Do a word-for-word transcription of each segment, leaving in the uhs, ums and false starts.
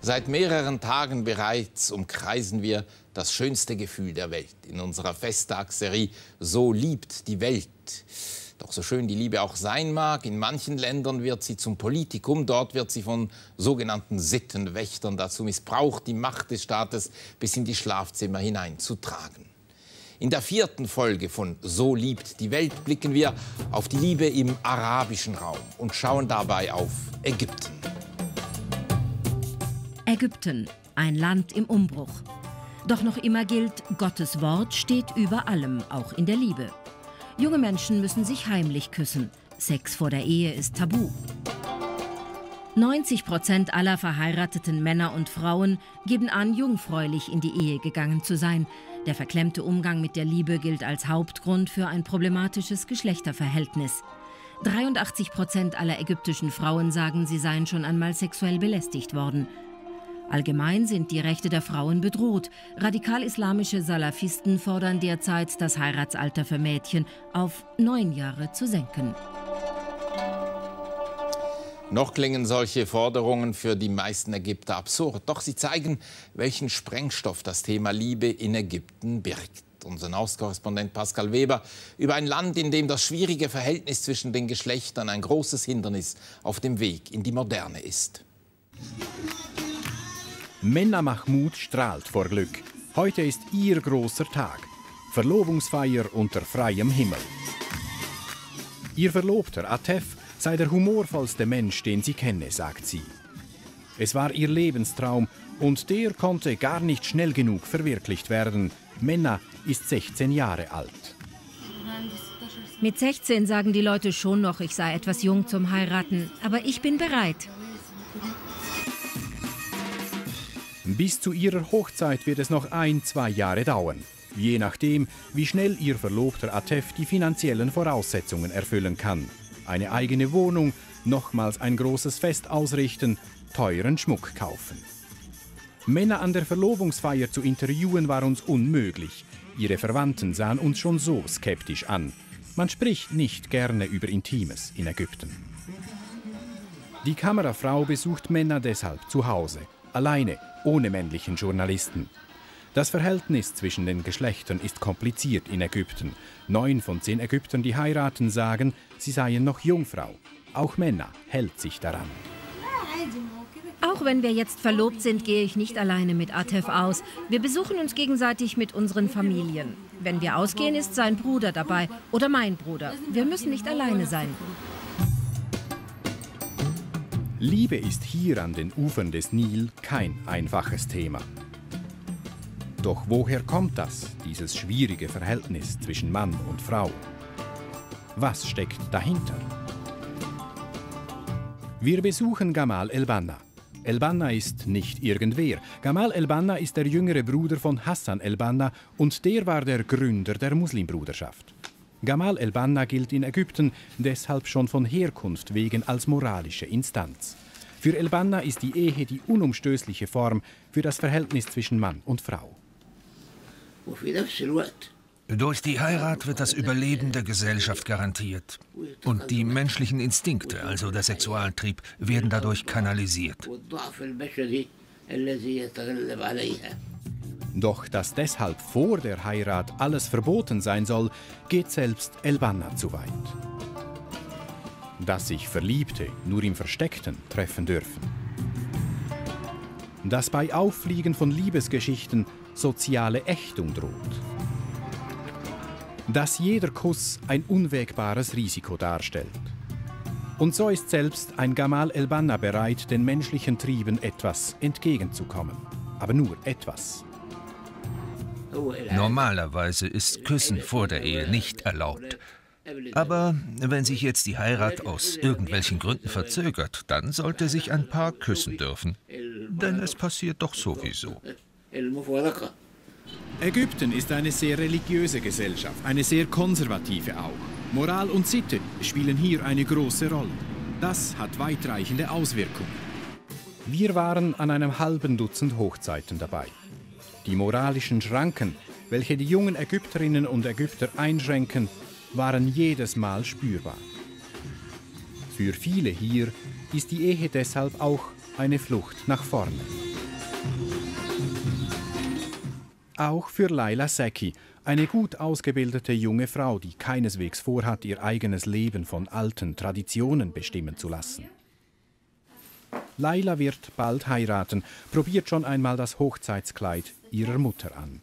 Seit mehreren Tagen bereits umkreisen wir das schönste Gefühl der Welt in unserer Festtagsserie »So liebt die Welt«. Doch so schön die Liebe auch sein mag, in manchen Ländern wird sie zum Politikum. Dort wird sie von sogenannten Sittenwächtern dazu missbraucht, die Macht des Staates bis in die Schlafzimmer hineinzutragen. In der vierten Folge von »So liebt die Welt« blicken wir auf die Liebe im arabischen Raum und schauen dabei auf Ägypten. Ägypten, ein Land im Umbruch. Doch noch immer gilt, Gottes Wort steht über allem, auch in der Liebe. Junge Menschen müssen sich heimlich küssen. Sex vor der Ehe ist tabu. neunzig Prozent aller verheirateten Männer und Frauen geben an, jungfräulich in die Ehe gegangen zu sein. Der verklemmte Umgang mit der Liebe gilt als Hauptgrund für ein problematisches Geschlechterverhältnis. dreiundachtzig Prozent aller ägyptischen Frauen sagen, sie seien schon einmal sexuell belästigt worden. Allgemein sind die Rechte der Frauen bedroht. Radikal-islamische Salafisten fordern derzeit, das Heiratsalter für Mädchen auf neun Jahre zu senken. Noch klingen solche Forderungen für die meisten Ägypter absurd. Doch sie zeigen, welchen Sprengstoff das Thema Liebe in Ägypten birgt. Unser Nahostkorrespondent Pascal Weber über ein Land, in dem das schwierige Verhältnis zwischen den Geschlechtern ein großes Hindernis auf dem Weg in die Moderne ist. Menna Mahmoud strahlt vor Glück. Heute ist ihr großer Tag. Verlobungsfeier unter freiem Himmel. Ihr Verlobter Atef sei der humorvollste Mensch, den sie kenne, sagt sie. Es war ihr Lebenstraum und der konnte gar nicht schnell genug verwirklicht werden. Menna ist sechzehn Jahre alt. Mit sechzehn sagen die Leute schon noch, ich sei etwas jung zum Heiraten, aber ich bin bereit. Bis zu ihrer Hochzeit wird es noch ein, zwei Jahre dauern. Je nachdem, wie schnell ihr Verlobter Atef die finanziellen Voraussetzungen erfüllen kann. Eine eigene Wohnung, nochmals ein großes Fest ausrichten, teuren Schmuck kaufen. Männer an der Verlobungsfeier zu interviewen war uns unmöglich. Ihre Verwandten sahen uns schon so skeptisch an. Man spricht nicht gerne über Intimes in Ägypten. Die Kamerafrau besucht Männer deshalb zu Hause, alleine, ohne männlichen Journalisten. Das Verhältnis zwischen den Geschlechtern ist kompliziert in Ägypten. Neun von zehn Ägyptern, die heiraten, sagen, sie seien noch Jungfrau. Auch Männer hält sich daran. Auch wenn wir jetzt verlobt sind, gehe ich nicht alleine mit Atef aus. Wir besuchen uns gegenseitig mit unseren Familien. Wenn wir ausgehen, ist sein Bruder dabei oder mein Bruder. Wir müssen nicht alleine sein. Liebe ist hier an den Ufern des Nil kein einfaches Thema. Doch woher kommt das, dieses schwierige Verhältnis zwischen Mann und Frau? Was steckt dahinter? Wir besuchen Gamal El-Banna. El-Banna ist nicht irgendwer. Gamal El-Banna ist der jüngere Bruder von Hassan El-Banna und der war der Gründer der Muslimbruderschaft. Gamal El-Banna gilt in Ägypten deshalb schon von Herkunft wegen als moralische Instanz. Für El-Banna ist die Ehe die unumstößliche Form für das Verhältnis zwischen Mann und Frau. Durch die Heirat wird das Überleben der Gesellschaft garantiert. Und die menschlichen Instinkte, also der Sexualtrieb, werden dadurch kanalisiert. Doch dass deshalb vor der Heirat alles verboten sein soll, geht selbst El-Banna zu weit. Dass sich Verliebte nur im Versteckten treffen dürfen. Dass bei Auffliegen von Liebesgeschichten soziale Ächtung droht. Dass jeder Kuss ein unwägbares Risiko darstellt. Und so ist selbst ein Gamal El-Banna bereit, den menschlichen Trieben etwas entgegenzukommen. Aber nur etwas. Normalerweise ist Küssen vor der Ehe nicht erlaubt. Aber wenn sich jetzt die Heirat aus irgendwelchen Gründen verzögert, dann sollte sich ein Paar küssen dürfen. Denn es passiert doch sowieso. Ägypten ist eine sehr religiöse Gesellschaft, eine sehr konservative auch. Moral und Sitte spielen hier eine große Rolle. Das hat weitreichende Auswirkungen. Wir waren an einem halben Dutzend Hochzeiten dabei. Die moralischen Schranken, welche die jungen Ägypterinnen und Ägypter einschränken, waren jedes Mal spürbar. Für viele hier ist die Ehe deshalb auch eine Flucht nach vorne. Auch für Laila Zeki, eine gut ausgebildete junge Frau, die keineswegs vorhat, ihr eigenes Leben von alten Traditionen bestimmen zu lassen. Laila wird bald heiraten, probiert schon einmal das Hochzeitskleid ihrer Mutter an.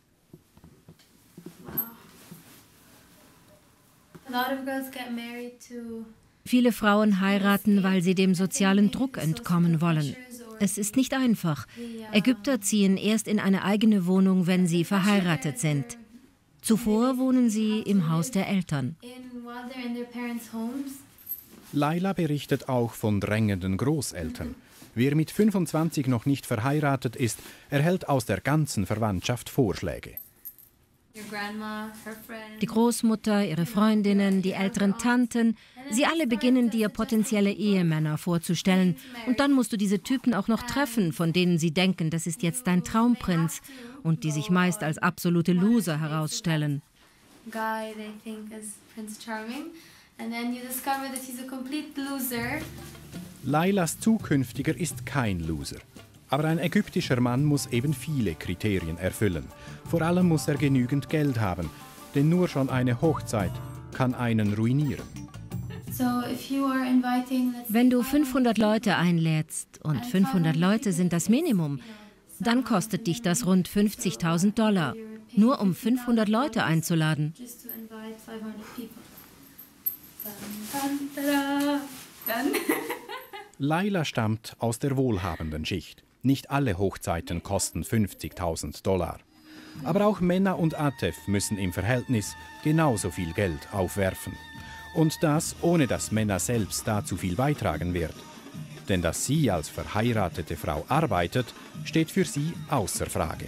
Viele Frauen heiraten, weil sie dem sozialen Druck entkommen wollen. Es ist nicht einfach. Ägypter ziehen erst in eine eigene Wohnung, wenn sie verheiratet sind. Zuvor wohnen sie im Haus der Eltern. Laila berichtet auch von drängenden Großeltern. Wer mit fünfundzwanzig noch nicht verheiratet ist, erhält aus der ganzen Verwandtschaft Vorschläge. Die Großmutter, ihre Freundinnen, die älteren Tanten, sie alle beginnen dir potenzielle Ehemänner vorzustellen. Und dann musst du diese Typen auch noch treffen, von denen sie denken, das ist jetzt dein Traumprinz und die sich meist als absolute Loser herausstellen. Lailas Zukünftiger ist kein Loser. Aber ein ägyptischer Mann muss eben viele Kriterien erfüllen. Vor allem muss er genügend Geld haben, denn nur schon eine Hochzeit kann einen ruinieren. Wenn du fünfhundert Leute einlädst und fünfhundert Leute sind das Minimum, dann kostet dich das rund fünfzigtausend Dollar, nur um fünfhundert Leute einzuladen. Laila stammt aus der wohlhabenden Schicht. Nicht alle Hochzeiten kosten fünfzigtausend Dollar. Aber auch Mena und Atef müssen im Verhältnis genauso viel Geld aufwerfen. Und das, ohne dass Mena selbst dazu viel beitragen wird. Denn dass sie als verheiratete Frau arbeitet, steht für sie außer Frage.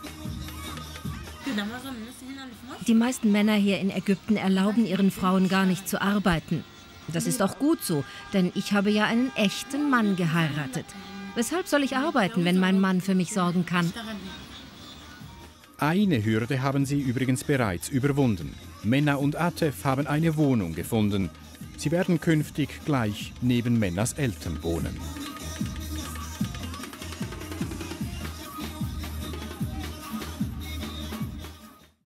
Die meisten Männer hier in Ägypten erlauben ihren Frauen gar nicht zu arbeiten. Das ist auch gut so, denn ich habe ja einen echten Mann geheiratet. Weshalb soll ich arbeiten, wenn mein Mann für mich sorgen kann? Eine Hürde haben sie übrigens bereits überwunden. Mena und Atef haben eine Wohnung gefunden. Sie werden künftig gleich neben Menas Eltern wohnen.